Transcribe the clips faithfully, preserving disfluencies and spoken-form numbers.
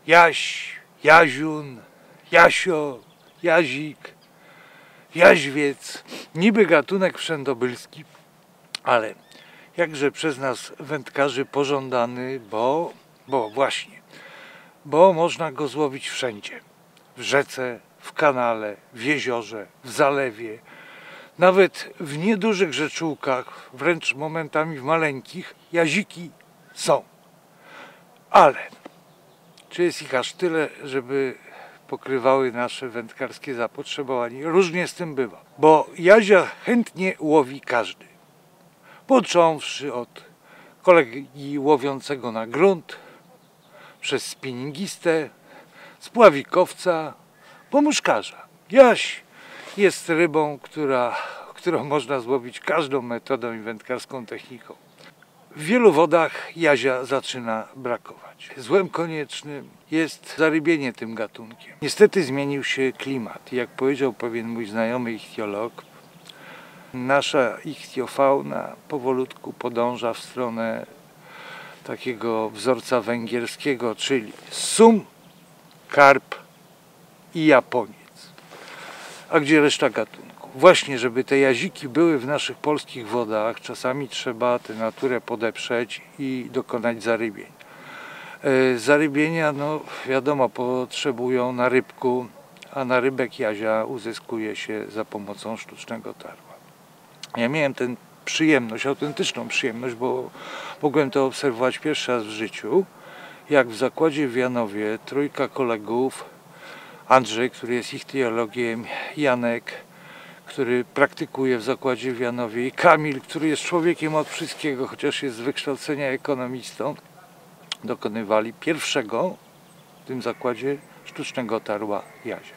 Jaś, Jaziun, Jasio, Jazik, Jaźwiec, niby gatunek wszędobylski, ale jakże przez nas wędkarzy pożądany, bo, bo właśnie, bo można go złowić wszędzie. W rzece, w kanale, w jeziorze, w zalewie, nawet w niedużych rzeczółkach, wręcz momentami w maleńkich, jaziki są. Ale czy jest ich aż tyle, żeby pokrywały nasze wędkarskie zapotrzebowanie? Różnie z tym bywa, bo jazia chętnie łowi każdy. Począwszy od kolegi łowiącego na grunt, przez spinningistę, spławikowca, po muszkarza. Jaś jest rybą, która, którą można złowić każdą metodą i wędkarską techniką. W wielu wodach jazia zaczyna brakować. Złem koniecznym jest zarybienie tym gatunkiem. Niestety zmienił się klimat. Jak powiedział pewien mój znajomy ichtiolog, nasza ichtiofauna powolutku podąża w stronę takiego wzorca węgierskiego, czyli sum, karp i japoniec. A gdzie reszta gatunków? Właśnie, żeby te jaziki były w naszych polskich wodach, czasami trzeba tę naturę podeprzeć i dokonać zarybień. E, zarybienia, no wiadomo, potrzebują narybku, a narybek jazia uzyskuje się za pomocą sztucznego tarła. Ja miałem tę przyjemność, autentyczną przyjemność, bo mogłem to obserwować pierwszy raz w życiu, jak w zakładzie w Janowie trójka kolegów, Andrzej, który jest ichtiologiem, Janek, który praktykuje w zakładzie w Janowie, i Kamil, który jest człowiekiem od wszystkiego, chociaż jest z wykształcenia ekonomistą, dokonywali pierwszego w tym zakładzie sztucznego tarła jazia.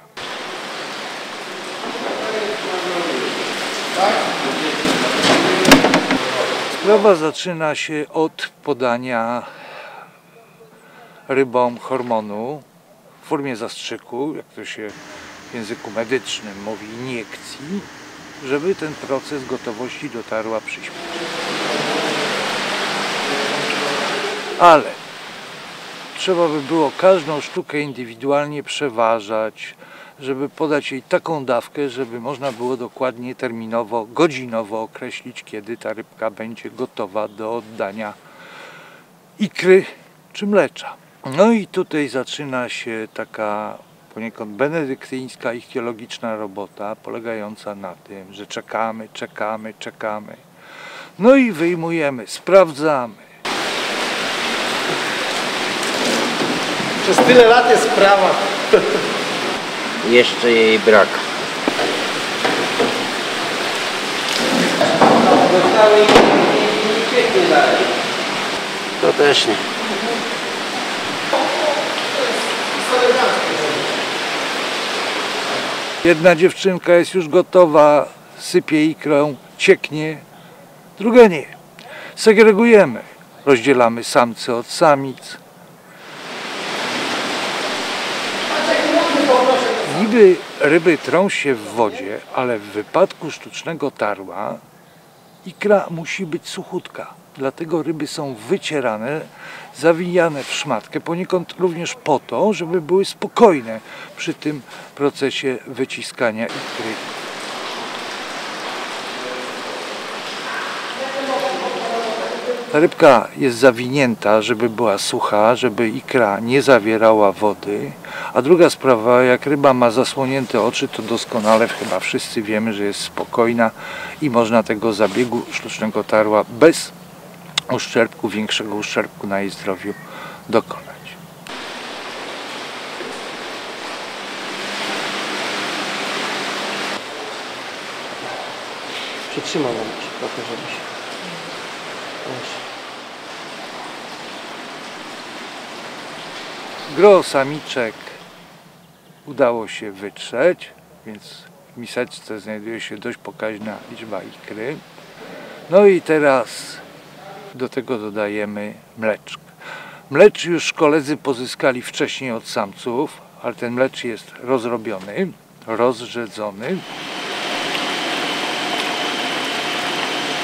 Sprawa zaczyna się od podania rybom hormonu w formie zastrzyku, jak to się w języku medycznym mówi, iniekcji, żeby ten proces gotowości do tarła przyspieszyć. Ale trzeba by było każdą sztukę indywidualnie przeważać, żeby podać jej taką dawkę, żeby można było dokładnie, terminowo, godzinowo określić, kiedy ta rybka będzie gotowa do oddania ikry czy mlecza. No i tutaj zaczyna się taka poniekąd benedyktyńska ichtiologiczna robota, polegająca na tym, że czekamy, czekamy, czekamy. No i wyjmujemy, sprawdzamy. Przez tyle lat jest sprawa. Jeszcze jej brak. To też nie. Jedna dziewczynka jest już gotowa, sypie ikrę, cieknie, druga nie. Segregujemy, rozdzielamy samce od samic. Niby ryby trą się w wodzie, ale w wypadku sztucznego tarła ikra musi być suchutka. Dlatego ryby są wycierane, zawijane w szmatkę, poniekąd również po to, żeby były spokojne przy tym procesie wyciskania ikry. Ta rybka jest zawinięta, żeby była sucha, żeby ikra nie zawierała wody. A druga sprawa, jak ryba ma zasłonięte oczy, to doskonale chyba wszyscy wiemy, że jest spokojna i można tego zabiegu sztucznego tarła bez uszczerbku, większego uszczerbku na jej zdrowiu dokonać. Przytrzymam nam trochę, żeby się... Gro samiczek udało się wytrzeć, więc w miseczce znajduje się dość pokaźna liczba ikry. No i teraz do tego dodajemy mleczk. Mlecz już koledzy pozyskali wcześniej od samców, ale ten mlecz jest rozrobiony, rozrzedzony.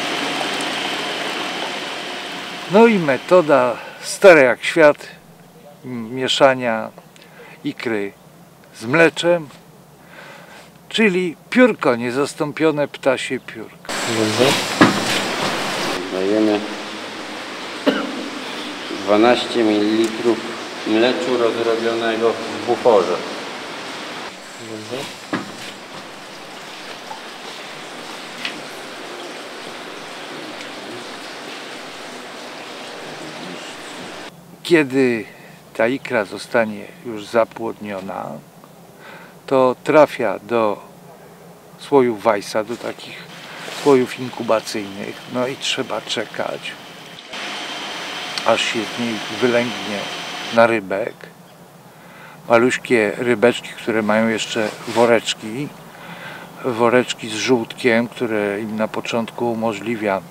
No i metoda stara jak świat, mieszania ikry z mleczem, czyli piórko, niezastąpione ptasie piórko. Dajemy dwanaście mililitrów mleczu rozrobionego w buforze. Kiedy ta ikra zostanie już zapłodniona, to trafia do słojów Weissa, do takich słojów inkubacyjnych, no i trzeba czekać, aż się z niej wylęgnie narybek. Maluśkie rybeczki, które mają jeszcze woreczki, woreczki z żółtkiem, które im na początku umożliwia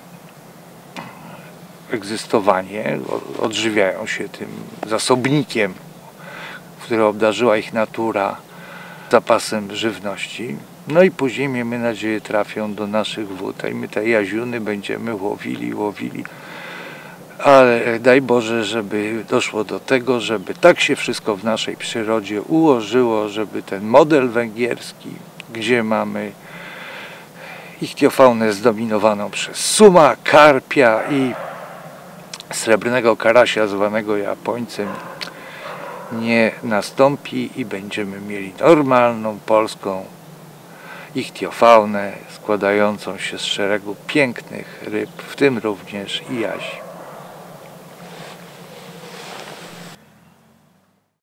egzystowanie, odżywiają się tym zasobnikiem, który obdarzyła ich natura zapasem żywności. No i później, miejmy nadzieję, trafią do naszych wód i my te jaziuny będziemy łowili, łowili. Ale daj Boże, żeby doszło do tego, żeby tak się wszystko w naszej przyrodzie ułożyło, żeby ten model węgierski, gdzie mamy ichtiofaunę zdominowaną przez suma, karpia i srebrnego karasia zwanego Japońcem, nie nastąpi i będziemy mieli normalną polską ichtiofaunę składającą się z szeregu pięknych ryb, w tym również i jazi.